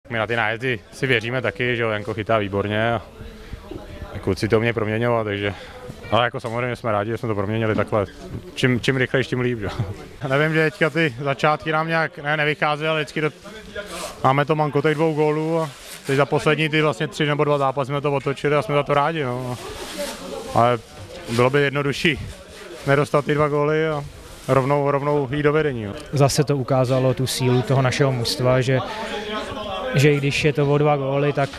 My na ty nájezdy si věříme taky, že Janko chytá výborně a kluci to mě proměňovat, takže... Ale jako samozřejmě jsme rádi, že jsme to proměnili takhle. Čím rychlejš, tím líp. Nevím, že teďka ty začátky nám nějak nevychází, ale vždycky máme to manko těch 2 gólů a teď za poslední ty vlastně 3 nebo 2 zápasy jsme to otočili a jsme za to rádi. No. Ale bylo by jednodušší nedostat ty 2 góly a rovnou jít do vedení. No. Zase to ukázalo tu sílu toho našeho mužstva, že i když je to o 2 góly, tak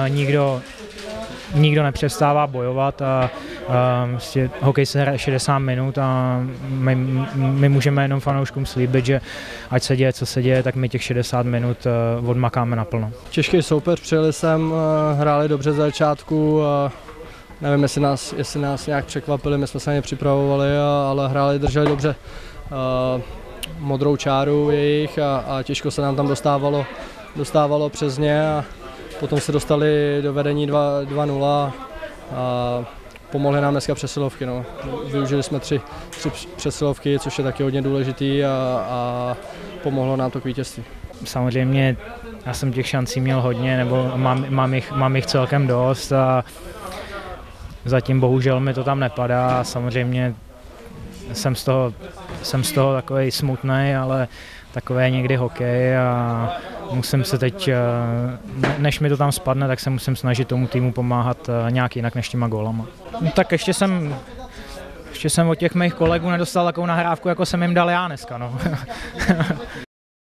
nikdo nepřestává bojovat a hokej se hraje 60 minut a my můžeme jenom fanouškům slíbit, že ať se děje, co se děje, tak my těch 60 minut odmakáme naplno. Těžký soupeř, přijeli sem, hráli dobře za začátku, nevím, jestli nás nějak překvapili, my jsme se na ně připravovali, ale drželi dobře modrou čáru jejich a těžko se nám tam dostávalo přes ně a potom se dostali do vedení 2-0 a pomohly nám dneska přesilovky. No. Využili jsme 3 přesilovky, což je taky hodně důležitý a pomohlo nám to k vítězství. Samozřejmě já jsem těch šancí měl hodně, nebo mám jich celkem dost a zatím bohužel mi to tam nepadá. Samozřejmě jsem z toho takovej smutnej, ale takové je někdy hokej a musím se teď, než mi to tam spadne, tak se musím snažit tomu týmu pomáhat nějak jinak než těma gólama. Tak ještě jsem od těch mých kolegů nedostal takovou nahrávku, jako jsem jim dal já dneska. No.